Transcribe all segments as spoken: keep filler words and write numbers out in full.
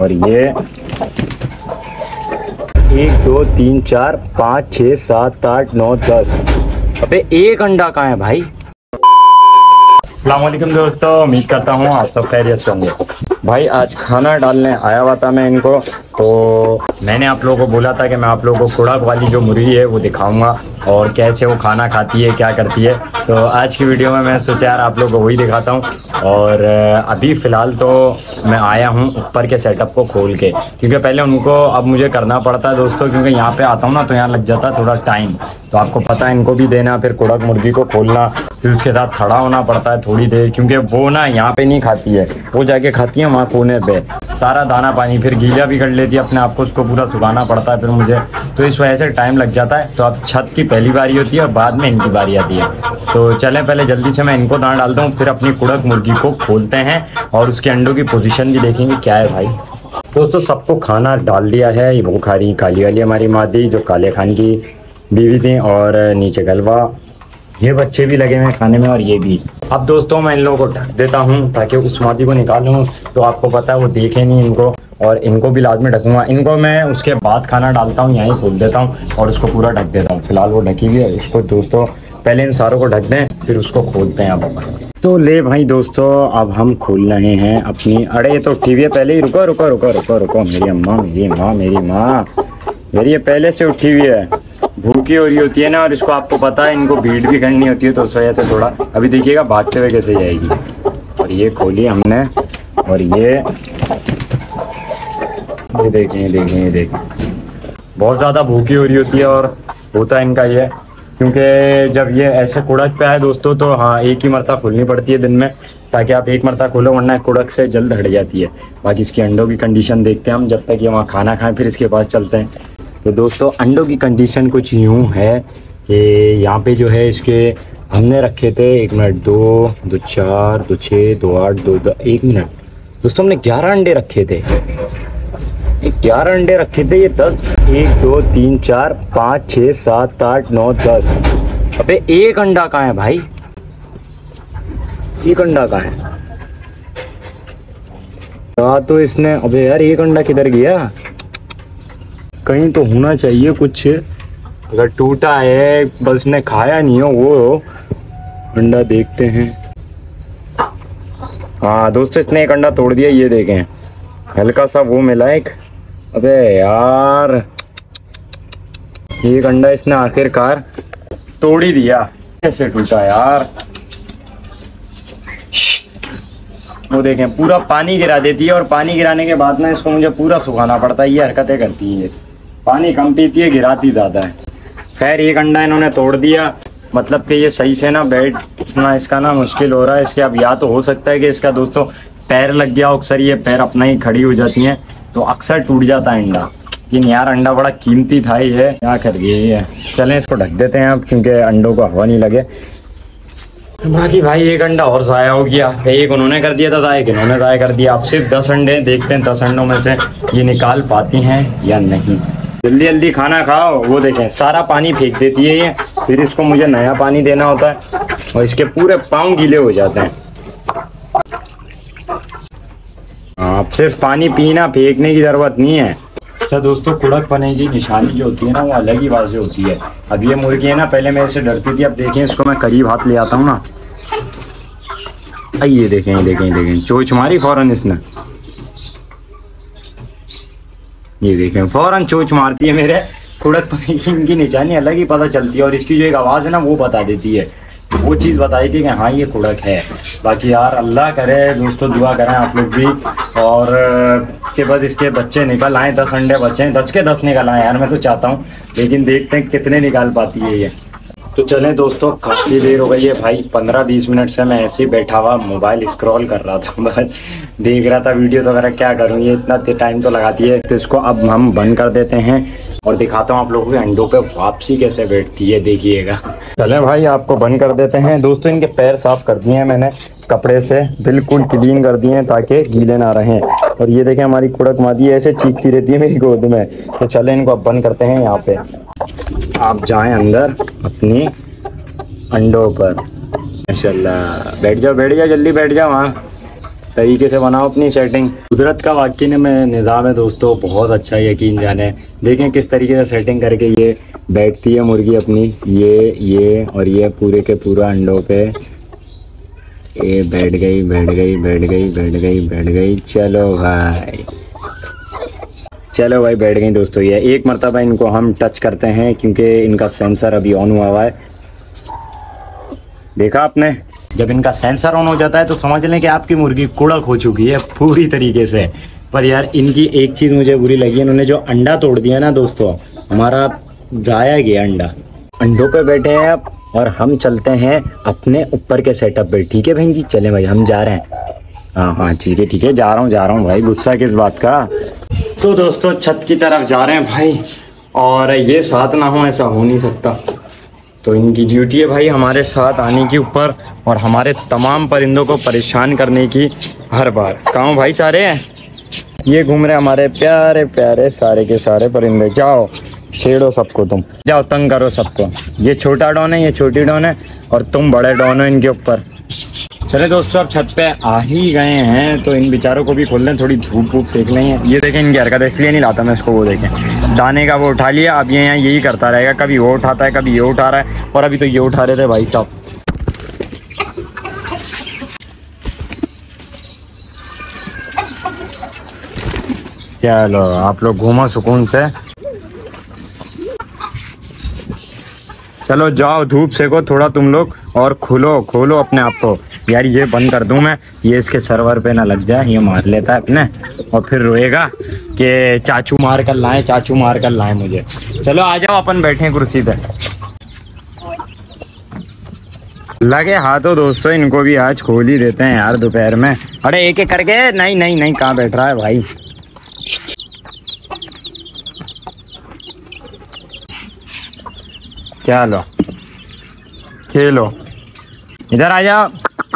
और ये एक दो तीन चार पाँच छः सात आठ नौ दस। अबे एक अंडा कहाँ है भाई? अस्सलाम वालेकुम दोस्तों, उम्मीद करता हूँ आप सब खैरियत से होंगे। भाई आज खाना डालने आया हुआ था मैं इनको, तो मैंने आप लोगों को बोला था कि मैं आप लोगों को कुड़क वाली जो मुर्गी है वो दिखाऊंगा और कैसे वो खाना खाती है, क्या करती है। तो आज की वीडियो में मैं सोचा यार आप लोगों को वही दिखाता हूँ। और अभी फ़िलहाल तो मैं आया हूँ ऊपर के सेटअप को खोल के, क्योंकि पहले उनको अब मुझे करना पड़ता है दोस्तों, क्योंकि यहाँ पे आता हूँ ना तो यहाँ लग जाता है थोड़ा टाइम। तो आपको पता है इनको भी देना, फिर कुड़क मुर्गी को खोलना, फिर उसके साथ खड़ा होना पड़ता है थोड़ी देर, क्योंकि वो ना यहाँ पे नहीं खाती है, वो जाके खाती है वहाँ कोने पे सारा दाना पानी, फिर गीला भी कर लेती है अपने आप को, उसको पूरा सुखाना पड़ता है फिर मुझे, तो इस वजह से टाइम लग जाता है। तो अब छत की पहली बारी होती है और बाद में इनकी बारी आती है। तो चलें पहले जल्दी से मैं इनको दाना डालता हूँ, फिर अपनी कुड़क मुर्गी को खोलते हैं और उसके अंडों की पोजीशन भी देखेंगे क्या है भाई। दोस्तों सबको खाना डाल दिया है, ये वो खा रही काली वाली हमारी मादी जो काले खान की बीवी थी, और नीचे गलवा, ये बच्चे भी लगे हुए खाने में और ये भी। अब दोस्तों मैं इन लोगों को ढक देता हूँ ताकि उस मादी को निकालूँ, तो आपको पता है वो देखे नहीं इनको, और इनको भी लाजमी ढकूँगा। इनको मैं उसके बाद खाना डालता हूँ, यहीं खोल देता हूँ और उसको पूरा ढक देता हूँ। फिलहाल वो ढकी हुई है, इसको दोस्तों पहले इन सारों को ढक दें फिर उसको खोलते हैं। अब तो ले भाई दोस्तों अब हम खोल रहे हैं अपनी, अरे ये तो उठी हुई है पहले ही, रुको रुको रुको रुको रुको मेरी अम्मा मेरी माँ मेरी माँ मेरी, ये पहले से उठी हुई है, भूखी हो रही होती है ना, और इसको आपको पता है इनको भीड़ भी करनी होती है, तो उस वजह से थोड़ा अभी देखिएगा भागते हुए कैसे जाएगी। और ये खोली हमने, और ये ये देखें ये देखें ये देखें बहुत ज़्यादा भूखी हो रही होती है, और होता है इनका ये, क्योंकि जब ये ऐसे कुड़क पे आए दोस्तों तो हाँ एक ही मरता खोलनी पड़ती है दिन में, ताकि आप एक मरता खोलो वरना कुड़क से जल्द हट जाती है। बाकी इसकी अंडों की कंडीशन देखते हैं हम, जब तक ये वहाँ खाना खाएं फिर इसके पास चलते हैं। तो दोस्तों अंडों की कंडीशन कुछ यूँ है कि यहाँ पे जो है इसके हमने रखे थे, एक मिनट, दो दो चार दो छः दो आठ दो दो एक मिनट दोस्तों, हमने ग्यारह अंडे रखे थे, ग्यारह अंडे रखे थे, ये दस, एक दो तीन चार पाँच छः सात आठ नौ दस। अबे एक अंडा कहाँ है भाई? एक अंडा कहाँ है? या तो इसने, अबे यार एक अंडा किधर गया? कहीं तो होना चाहिए कुछ, अगर टूटा है बस ने खाया नहीं हो वो अंडा, देखते हैं। हाँ दोस्तों इसने एक अंडा तोड़ दिया, ये देखें हल्का सा वो मिला एक। अबे यार एक अंडा इसने आखिरकार तोड़ ही दिया, कैसे टूटा यार। वो देखें पूरा पानी गिरा देती है, और पानी गिराने के बाद ना इसको मुझे पूरा सुखाना पड़ता है, ये हरकतें करती है, पानी कम पीती है गिराती ज़्यादा है। खैर एक अंडा इन्होंने तोड़ दिया, मतलब कि ये सही से ना बैठना इसका ना मुश्किल हो रहा है इसके। अब या तो हो सकता है कि इसका दोस्तों पैर लग गया, अक्सर ये पैर अपना ही खड़ी हो जाती हैं तो अक्सर टूट जाता है अंडा। लेकिन यार अंडा बड़ा कीमती था ये, क्या कर गई है। चलें इसको ढक देते हैं अब, क्योंकि अंडों को हवा नहीं लगे। बाकी भाई एक अंडा और ज़ाया हो गया, एक उन्होंने कर दिया था ज़ाया, इन्होंने ज़ाया कर दिया। अब सिर्फ दस अंडे, देखते हैं दस अंडों में से ये निकाल पाती हैं या नहीं। जल्दी जल्दी खाना खाओ। वो देखें सारा पानी फेंक देती है ये, फिर इसको मुझे नया पानी देना होता है और इसके पूरे पाँव गीले हो जाते हैं। अब सिर्फ पानी पीना, फेंकने की ज़रूरत नहीं है। अच्छा दोस्तों कुड़क पने की निशानी जो होती है ना वो अलग ही वाज़ेह होती है। अब ये मुर्गी है ना, पहले मेरे से डरती थी, अब देखें इसको मैं करीब हाथ ले आता हूँ ना, ये देखें ये देखें ये देखें चोंच मारी फ़ौरन इसने, ये देखें फ़ौरन चोंच मारती है मेरे। कुड़क पने की इनकी निशानी अलग ही पता चलती है, और इसकी जो एक आवाज़ है ना वो बता देती है, वो चीज़ बताई थी कि हाँ ये कुड़क है। बाकी यार अल्लाह करे दोस्तों, दुआ करें आप लोग भी, और के बस इसके बच्चे निकल आए, दस अंडे बच्चे हैं, दस के दस निकल आए यार, मैं तो चाहता हूँ, लेकिन देखते हैं कितने निकाल पाती है ये। तो चलें दोस्तों काफ़ी देर हो गई है भाई, पंद्रह बीस मिनट से मैं ऐसे ही बैठा हुआ मोबाइल स्क्रॉल कर रहा था, बस देख रहा था वीडियो वगैरह, क्या करूँ ये इतना टाइम तो लगाती है। तो इसको अब हम बंद कर देते हैं और दिखाता हूँ आप लोगों के अंडों पे वापसी कैसे बैठती है, देखिएगा। चले भाई आपको बंद कर देते हैं। दोस्तों इनके पैर साफ कर दिए हैं मैंने कपड़े से, बिल्कुल क्लीन कर दिए हैं ताकि गीले ना रहें। और ये देखें हमारी कुड़क मादी ऐसे चीखती रहती है मेरी गोद में। तो चले इनको अब बंद करते हैं। यहाँ पे आप जाएं अंदर अपनी अंडों पर, माशाल्लाह। बैठ जाओ बैठ जाओ जल्दी बैठ जाओ। हाँ तरीके से बनाओ अपनी सेटिंग। कुदरत का वाकई ने में निज़ाम है दोस्तों, बहुत अच्छा यकीन जाने। देखें किस तरीके से सेटिंग करके ये बैठती है मुर्गी अपनी, ये ये और ये पूरे के पूरा अंडों पे। ये बैठ गई बैठ गई बैठ गई बैठ गई बैठ गई चलो भाई, चलो भाई बैठ गई दोस्तों। ये एक मरतबा इनको हम टच करते हैं क्योंकि इनका सेंसर अभी ऑन हुआ हुआ है। देखा आपने, जब इनका सेंसर ऑन हो जाता है तो समझ लें कि आपकी मुर्गी कुड़क हो चुकी है पूरी तरीके से। पर यार इनकी एक चीज़ मुझे बुरी लगी, इन्होंने जो अंडा तोड़ दिया ना दोस्तों, हमारा जाया गया अंडा। अंडों पे बैठे हैं आप और हम चलते हैं अपने ऊपर के सेटअप पे। ठीक है बहन जी, चले भाई हम जा रहे हैं। हाँ हाँ ठीक है ठीक है, जा रहा हूँ जा रहा हूँ भाई, गुस्सा किस बात का। तो दोस्तों छत की तरफ जा रहे हैं भाई, और ये साथ ना हो ऐसा हो नहीं सकता। तो इनकी ड्यूटी है भाई हमारे साथ आने की ऊपर और हमारे तमाम परिंदों को परेशान करने की हर बार। कहाँ भाई सारे हैं, ये घूम रहे हमारे प्यारे प्यारे सारे के सारे परिंदे। जाओ छेड़ो सबको, तुम जाओ तंग करो सबको। ये छोटा डॉन है, ये छोटी डॉन है और तुम बड़े डॉन हो इनके ऊपर। चले दोस्तों अब छत पे आ ही गए हैं तो इन बेचारों को भी खोल लें, थोड़ी धूप वूप सेक लेंगे। ये देखें इनकी हरकत, इसलिए नहीं लाता मैं इसको। वो देखें दाने का वो उठा लिया, अब ये यहाँ यही करता रहेगा, कभी वो उठाता है कभी ये उठा रहा है, और अभी तो ये उठा रहे थे भाई साहब। चलो आप लोग घूमो सुकून से, चलो जाओ धूप सेको थोड़ा तुम लोग, और खोलो खोलो अपने आप को। यार ये बंद कर दूं मैं, ये इसके सर्वर पे ना लग जाए, ये मार लेता है अपने और फिर रोएगा कि चाचू मार कर लाए चाचू मार कर लाए मुझे। चलो आ जाओ अपन बैठे हैं कुर्सी पे। लगे हाथों दोस्तों, इनको भी आज खोल ही देते हैं यार दोपहर में। अरे एक एक करके, नहीं नहीं नहीं, कहाँ बैठ रहा है भाई। चलो खेलो, इधर आ जाओ,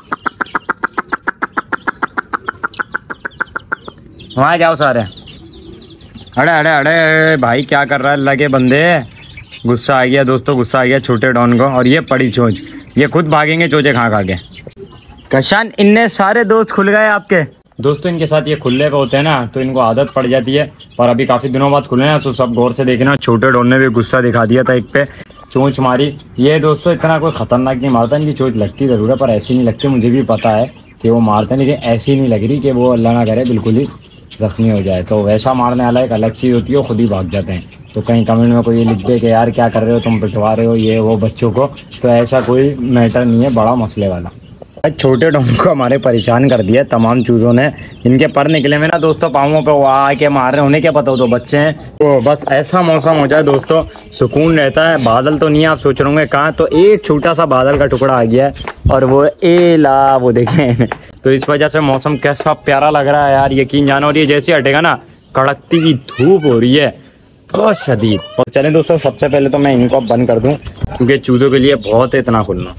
वहाँ जाओ सारे। अरे अरे अरे भाई क्या कर रहा है अल्लाह के बंदे। गुस्सा आ गया दोस्तों, गुस्सा आ गया छोटे डॉन को। और ये पड़ी चोंच, ये खुद भागेंगे चोचे खा खा के। कशान इनने सारे दोस्त खुल गए आपके दोस्तों। इनके साथ ये खुले पे होते हैं ना तो इनको आदत पड़ जाती है, और अभी काफ़ी दिनों बाद खुले हैं तो सब गौर से देखना। छोटे डॉन ने भी गुस्सा दिखा दिया था, एक पे चोंच मारी। ये दोस्तों इतना कोई ख़तरनाक नहीं मारता, इनकी चोंच लगती ज़रूर है पर ऐसी नहीं लगती। मुझे भी पता है कि वो मारते हैं, लेकिन ऐसी नहीं लग रही कि वो अल्लाह ना करे बिल्कुल ही ज़ख्मी हो जाए। तो वैसा मारने वाला एक अलग चीज़ होती है, वो खुद ही भाग जाते हैं। तो कहीं कमेंट में कोई ये लिख दे कि यार क्या कर रहे हो तुम, पिटवा रहे हो ये वो बच्चों को, तो ऐसा कोई मैटर नहीं है, बड़ा मसले वाला। छोटे डॉन को हमारे परेशान कर दिया तमाम चूज़ों ने। इनके पर निकले में ना दोस्तों पाँवों पे, वो आके मार रहे हैं। उन्हें क्या पता हो, तो बच्चे हैं। तो बस ऐसा मौसम हो जाए दोस्तों सुकून रहता है। बादल तो नहीं है, आप सोच रहे होंगे कहाँ, तो एक छोटा सा बादल का टुकड़ा आ गया है और वो एला वो देखें। तो इस वजह से मौसम कैसा प्यारा लग रहा है यार, यकीन जानो। और ये जैसे हटेगा ना, कड़कती हुई धूप हो रही है बहुत शदीद। और चलें दोस्तों सबसे पहले तो मैं इनको बंद कर दूँ क्योंकि चूज़ों के लिए बहुत है इतना खुलना।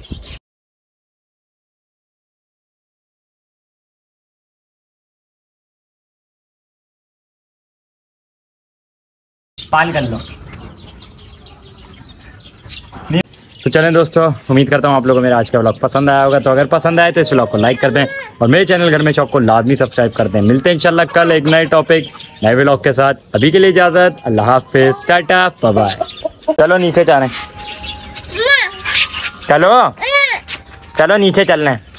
पाल कर लो। तो चलें दोस्तों, उम्मीद करता हूँ आप लोगों को मेरा आज का व्लॉग पसंद आया होगा। तो अगर पसंद आए तो इस व्लॉग को लाइक कर दें और मेरे चैनल घर में शॉप को लाजमी सब्सक्राइब कर दें। मिलते हैं इंशाल्लाह कल एक नए टॉपिक नए व्लॉग के साथ। अभी के लिए इजाज़त, अल्लाह हाफिज़, टाटा बाय बाय। चलो नीचे जा रहे हैं, चलो चलो नीचे चल रहे हैं।